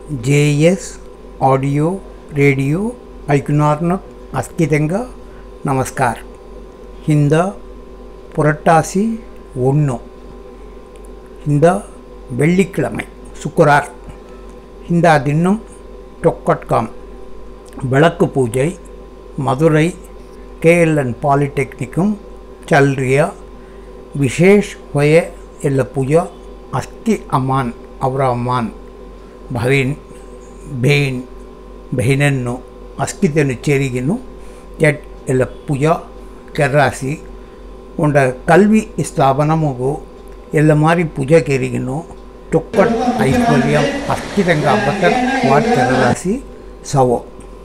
JS audio radio ఐకునార్న அஸ்கிதங்க நமஸ்கார். இந்த புரட்டாசி 1 இந்த வெள்ளிக்கிழமை சுக்கரார் இந்த தினம் டொக்கட்காம் விளக்கு பூஜை மதுரை KLN பாலிடெக்னிக்கும் चल रहा विशेष होए एल पूजा अस्ति अमान अवर अमान भवीन बेन बहनन्नु अस्कितनु चेरिगिनु जट एल पूजा कर्रासी उंड कल्वी स्थापनमुगु एल मारी पूजा केरिगिनु टुक्कट ऐश्वर्यम अस्कितंगा बटर वाट कर्रासी सवो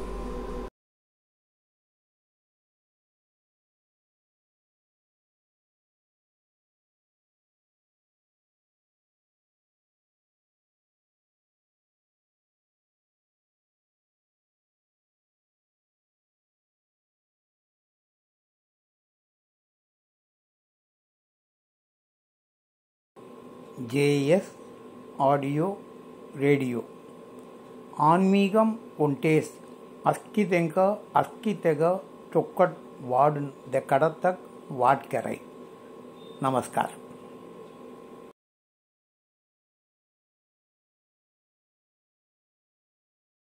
JS ஆடியோ ரேடியோ ஆன்மீகம் ஒன்டேஸ் அஸ்கிதெக டொக்கட் வார்டு த கடத்தக் வாட்கரை. நமஸ்கார்.